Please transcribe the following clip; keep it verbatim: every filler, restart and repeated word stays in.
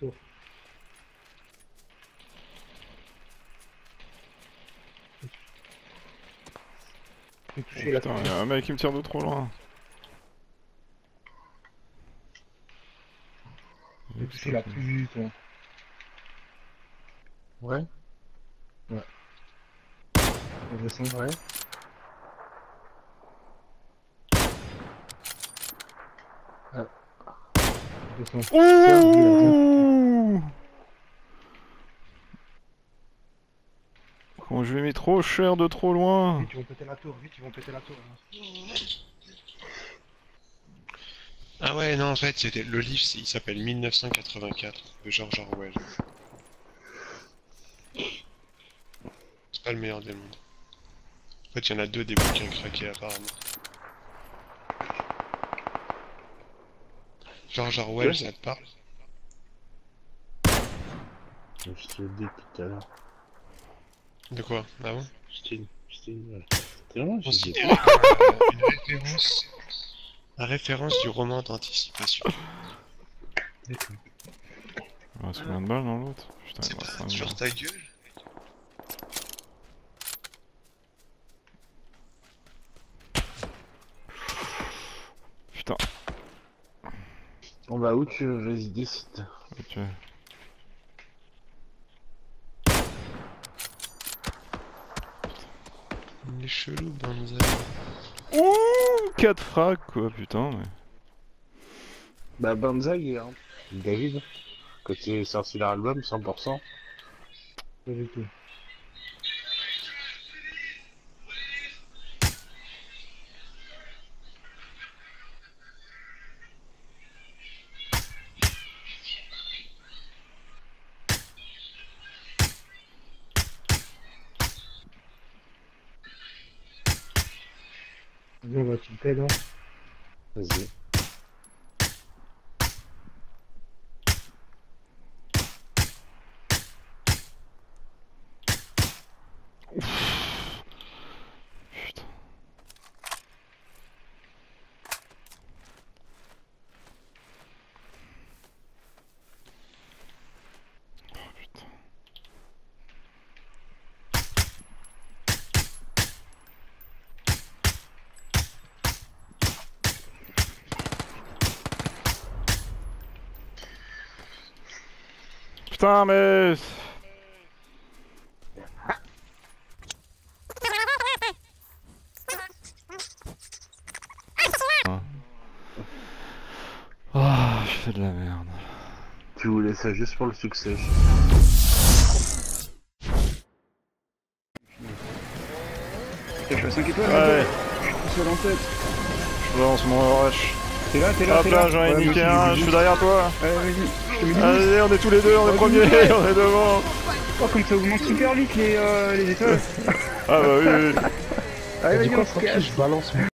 tour. J'ai touché Oh, la putain, pute. y'a un mec qui me tire de trop loin. J'ai touché la pute. Hein. Ouais. Ouais. Je descends. Ouais. Ah. Je descends. Ouh! Comment je lui ai mis trop cher de trop loin. Vite, ils vont péter la tour. Vite, ils vont péter la tour. Hein. Ah ouais, non, en fait, c'était le livre, il s'appelle mille neuf cent quatre-vingt-quatre de George Orwell. C'est pas le meilleur des mondes. En fait, il y en a deux des bouquins craqués apparemment. George Orwell, ça te parle? Je te le dis tout à l'heure. De quoi? Ah bon? C'était c'était vraiment j'ai dit. Considéré comme une référence, la référence du roman d'anticipation. D'accord. Il reste combien de balles dans l'autre? Putain, il C'est me reste pas cinq sur balles. ta gueule? Putain. On va où tu veux, vas-y décide. Ok. Il est chelou, Banzai. Ouh, quatre frags quoi, putain, mais... Bah Banzai, hein. David, que tu sorti leur album cent pour cent. Pas du tout. Vas-y, on va tilter là. Vas-y. Putain. Oh putain. Putain mais... Ah, je fais de la merde. Tu voulais ça juste pour le succès. Je suis à cinq étoiles. Ouais, Je suis en tête. je lance mon rush. T'es là, t'es là, Hop t'es là, là. j'en ai Ouais, niqué moi aussi, un, j'ai je vu. suis derrière toi. Ouais, vas-y. Je te mets du Allez, on est tous les deux, on est premiers, on est devant. Oh, comme ça augmente super vite les, euh, les étoiles. Ah bah oui, oui. Allez, Du vas-y, coup, on se cache. je balance